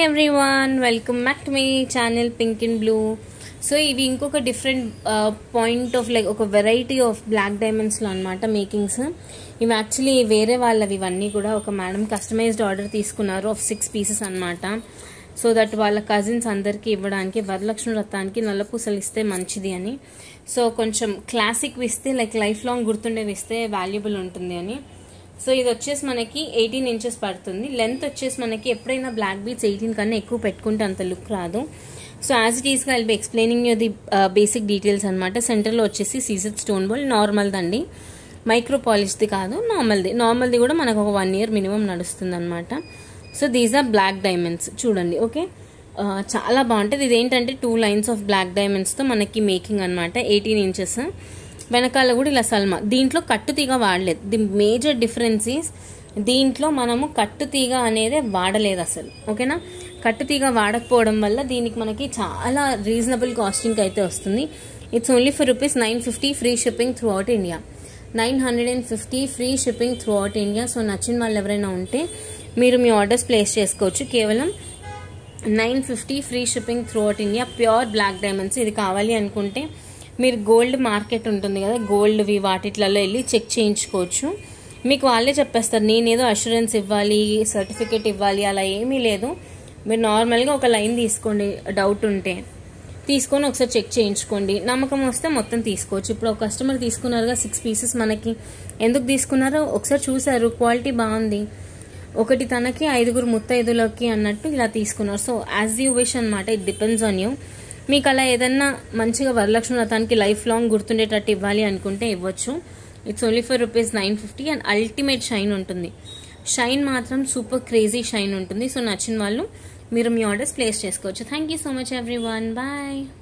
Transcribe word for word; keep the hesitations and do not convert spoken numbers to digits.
Everyone welcome back to my channel pink and blue. So ఇవి ఇంకొక different point of like ఒక variety of black డైమండ్స్లో అనమాట makings. ఇవి యాక్చువల్లీ వేరే వాళ్ళవి ఇవన్నీ కూడా. ఒక మేడం కస్టమైజ్డ్ ఆర్డర్ తీసుకున్నారు ఆఫ్ సిక్స్ పీసెస్ అనమాట. సో దట్ వాళ్ళ కజిన్స్ అందరికీ ఇవ్వడానికి వరలక్ష్మి వ్రతానికి నల్లపూసలు ఇస్తే మంచిది అని. సో కొంచెం క్లాసిక్ ఇస్తే లైక్ లైఫ్ లాంగ్ గుర్తుండేవి ఇస్తే వాల్యుబుల్ ఉంటుంది అని. సో ఇది వచ్చేసి మనకి ఎయిటీన్ ఇంచెస్ పడుతుంది. లెంత్ వచ్చేసి మనకి ఎప్పుడైనా బ్లాక్ బీడ్స్ ఎయిటీన్ కన్నా ఎక్కువ పెట్టుకుంటే అంత లుక్ రాదు. సో యాజ్ ఇట్ ఈస్గా I'll be explaining you the basic details అనమాట. సెంటర్లో వచ్చేసి సీజెడ్ స్టోన్ బాల్ నార్మల్దండి, మైక్రో పాలిష్ది కాదు, నార్మల్ది. నార్మల్ది కూడా మనకు ఒక వన్ ఇయర్ మినిమం నడుస్తుంది అనమాట. So these are black diamonds చూడండి. ఓకే, చాలా బాగుంటుంది. ఇది ఏంటంటే టూ లైన్స్ ఆఫ్ బ్లాక్ డైమండ్స్తో మనకి మేకింగ్ అనమాట. ఎయిటీన్ ఇంచెస్ వెనకాల కూడా ఇలా సల్మా. దీంట్లో కట్టుతీగ వాడలేదు. ది మేజర్ డిఫరెన్స్ ఈస్ దీంట్లో మనము కట్టుతీగ అనేది వాడలేదు అసలు. ఓకేనా, కట్టుతీగ వాడకపోవడం వల్ల దీనికి మనకి చాలా రీజనబుల్ కాస్టింగ్ అయితే వస్తుంది. It's only for rupees nine fifty free shipping throughout India. Nine hundred and fifty free shipping throughout India. So నచ్చిన వాళ్ళు ఎవరైనా ఉంటే మీరు మీ ఆర్డర్స్ ప్లేస్ చేసుకోవచ్చు. కేవలం nine fifty free shipping throughout India. Pure black diamonds. ఇది కావాలి అనుకుంటే మీరు గోల్డ్ మార్కెట్ ఉంటుంది కదా, గోల్డ్వి వాటిట్లలో వెళ్ళి చెక్ చేయించుకోవచ్చు. మీకు వాళ్ళే చెప్పేస్తారు. నేనేదో అష్యూరెన్స్ ఇవ్వాలి, సర్టిఫికేట్ ఇవ్వాలి అలా ఏమీ లేదు. మీరు నార్మల్గా ఒక లైన్ తీసుకోండి, డౌట్ ఉంటే తీసుకొని ఒకసారి చెక్ చేయించుకోండి. నమ్మకం వస్తే మొత్తం తీసుకోవచ్చు. ఇప్పుడు ఒక కస్టమర్ తీసుకున్నారుగా సిక్స్ పీసెస్. మనకి ఎందుకు తీసుకున్నారో ఒకసారి చూసారు, క్వాలిటీ బాగుంది, ఒకటి తనకి ఐదుగురు ముత్తైదులకి అన్నట్టు ఇలా తీసుకున్నారు. సో యాజ్ యూ విష్ అనమాట. It depends on you. మీకు అలా ఏదన్నా మంచిగా వరలక్ష్మి వ్రతానికి లైఫ్ లాంగ్ గుర్తుండేటట్టు ఇవ్వాలి అనుకుంటే ఇవ్వచ్చు. It's only for rupees nine fifty and ultimate shine ఉంటుంది. షైన్ మాత్రం సూపర్ క్రేజీ షైన్ ఉంటుంది. సో నచ్చిన వాళ్ళు మీరు మీ ఆర్డర్స్ ప్లేస్ చేసుకోవచ్చు. Thank you so much everyone. Bye.